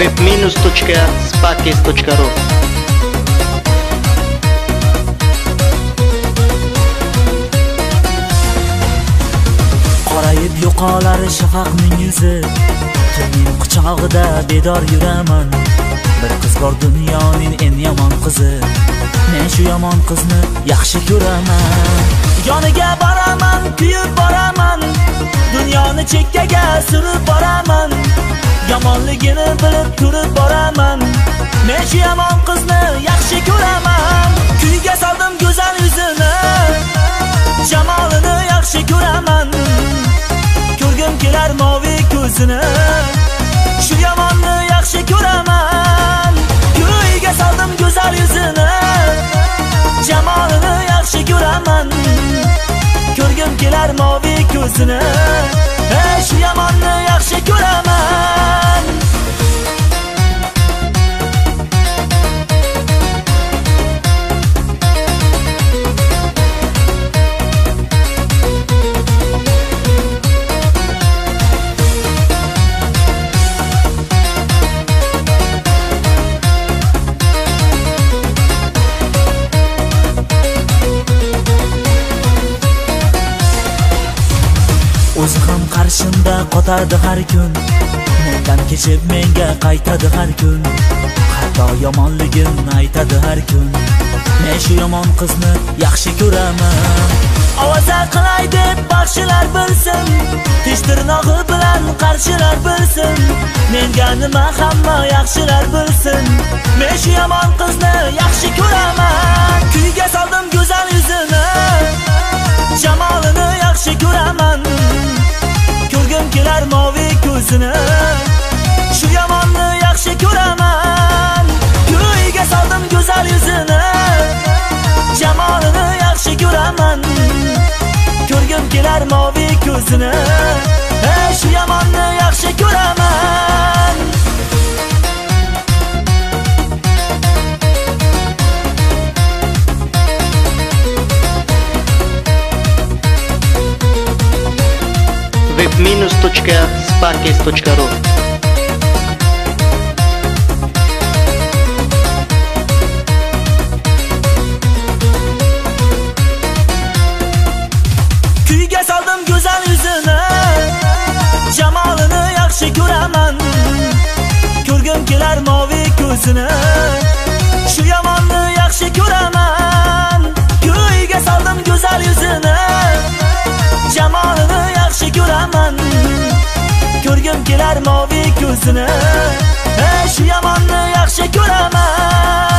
web-spakes.ru Qorayib yo'qolar shafaqning yuzi, tunning quchog'ida bedor yuraman. Bir qiz bor dunyoning en yomon qizi, men shu yomon qizni yaxshi ko'raman. Yoniga boraman, kuyib boraman, dunyoni chekkaga surib boraman. Yomonligini bilib turib boraman, men shu yomon qizni yaxshi ko'raman. Kuyga soldim go'zal yuzini, jamolini yaxshi ko'raman. Ko'rgim kelar moviy ko'zini, shu yomonni yaxshi ko'raman. Kuyga soldim go'zal yuzini, jamolini yaxshi ko'raman. Ko'rgim kelar moviy ko'zini, shu yomonni yaxshi ko'raman. O'zi ham qarshimda qotardi har kun, mendan kechib menga qaytadi har kun. Hatto yomonligimni aytadi har kun, men shu yomon qizni yaxshi ko'raman. Ovoza qilay deb baxshilar bilsin, tish tirnog'i bilan qarshilar bilsin. Menga nima hamma yaxshilar bilsin, men shu yomon qizni yaxshi ko'raman. Kuyga soldim go'zal yuzini, jamolini yaxshi ko'raman. Ko'rgim kelar moviy ko'zini, shu yomonni yaxshi ko'raman. Kuyga soldim go'zal yuzini, jamolini yaxshi ko'raman. Ko'rgim kelar moviy ko'zini, shu yomonni yaxshi ko'raman. web-spakes.ru Kuyga soldim go'zal yuzini, jamolini yaxshi ko'raman. Ko'rgim kelar moviy ko'zini, shu yomonni yaxshi ko'raman. Kuyga soldim go'zal yuzini, jamolini yaxshi ko'raman. Ko'rgim kelar moviy ko'zini, shu yomonni yaxshi ko'raman.